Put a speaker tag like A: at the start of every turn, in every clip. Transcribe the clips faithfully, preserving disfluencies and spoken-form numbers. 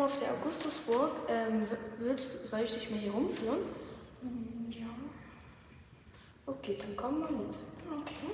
A: auf der Augustusburg. Ähm, willst, soll ich dich mal hier rumführen?
B: Ja.
A: Okay, dann komm mal mit.
B: Okay.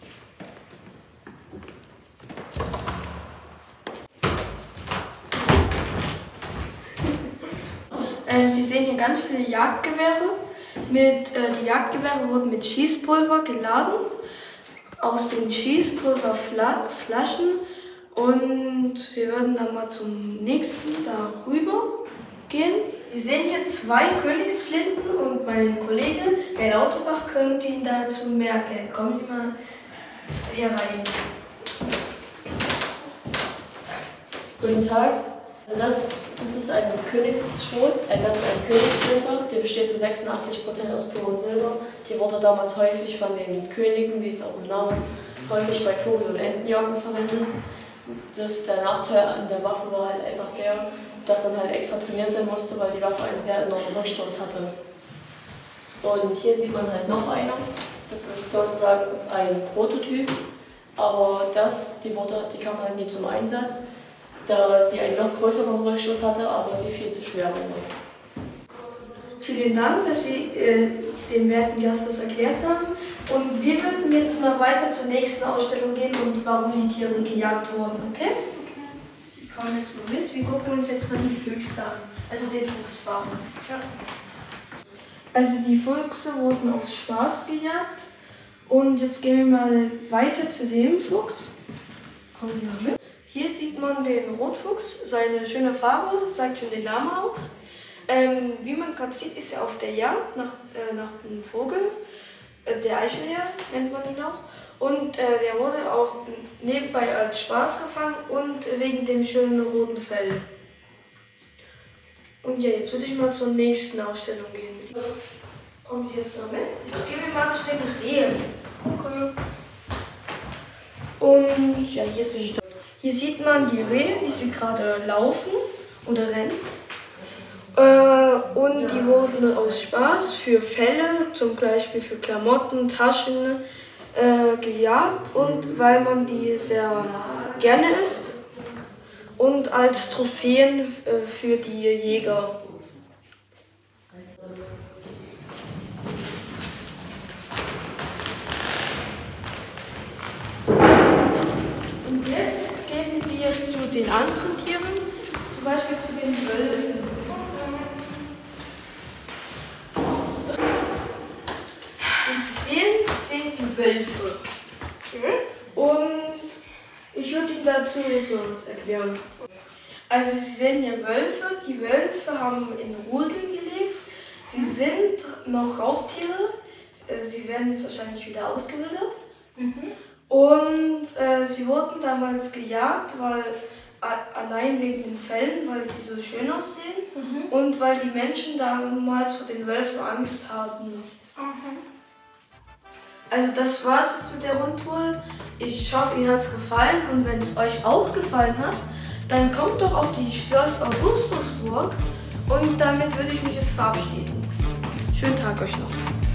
A: Ähm, Sie sehen hier ganz viele Jagdgewehre. Mit, äh, die Jagdgewehre wurden mit Schießpulver geladen. Aus den Schießpulverflaschen. Und wir würden dann mal zum nächsten darüber gehen. Sie sehen hier zwei Königsflinten und mein Kollege, der Lauterbach, könnte Ihnen dazu mehr erklären. Kommen Sie mal hier rein.
C: Guten Tag. Also das, das ist ein Königsschrot, äh, das ist ein Königsflinte, der besteht zu sechsundachtzig Prozent aus purem Silber. Die wurde damals häufig von den Königen, wie es auch im Namen ist, häufig bei Vogel- und Entenjagden verwendet. Das, der Nachteil an der Waffe war halt einfach der, dass man halt extra trainiert sein musste, weil die Waffe einen sehr enormen Rückstoß hatte. Und hier sieht man halt noch eine. Das ist sozusagen ein Prototyp, aber das, die, wurde, die kam halt nie zum Einsatz, da sie einen noch größeren Rückstoß hatte, aber sie viel zu schwer wurde.
A: Vielen Dank, dass Sie äh, den werten Gast das erklärt haben. Und wir würden jetzt mal weiter zur nächsten Ausstellung gehen und warum die Tiere gejagt wurden, okay?
B: Okay.
A: Sie kommen jetzt mal mit. Wir gucken uns jetzt mal die Füchse an, also den Fuchsbarren.
B: Ja.
A: Also die Füchse wurden aus Spaß gejagt. Und jetzt gehen wir mal weiter zu dem Fuchs. Kommen Sie mal mit. Hier sieht man den Rotfuchs. Seine schöne Farbe sagt schon den Namen aus. Ähm, wie man gerade sieht, ist er auf der Jagd nach, äh, nach einem Vogel. Äh, der Eichelherr nennt man ihn auch. Und äh, der wurde auch nebenbei als Spaß gefangen und wegen dem schönen roten Fell. Und ja, jetzt würde ich mal zur nächsten Ausstellung gehen. Also, kommen Sie jetzt mal mit? Jetzt gehen wir mal zu den Rehen.
B: Okay.
A: Und ja, hier, sind, hier sieht man die Rehe, wie sie gerade laufen oder rennen. Äh, und die wurden aus Spaß für Felle, zum Beispiel für Klamotten, Taschen, äh, gejagt und weil man die sehr gerne isst und als Trophäen äh, für die Jäger. Und jetzt gehen wir zu den anderen Tieren, zum Beispiel zu den Wölfen. Sehen Sie Wölfe. Und ich würde Ihnen dazu jetzt was erklären. Also Sie sehen hier Wölfe. Die Wölfe haben in Rudeln gelebt. Sie sind noch Raubtiere. Sie werden jetzt wahrscheinlich wieder ausgewildert.
B: Mhm.
A: Und äh, sie wurden damals gejagt, weil allein wegen den Fellen, weil sie so schön aussehen.
B: Mhm.
A: Und weil die Menschen damals vor den Wölfen Angst hatten.
B: Mhm.
A: Also das war's jetzt mit der Rundtour. Ich hoffe, Ihnen hat es gefallen und wenn es euch auch gefallen hat, dann kommt doch auf die Schloss Augustusburg und damit würde ich mich jetzt verabschieden. Schönen Tag euch noch.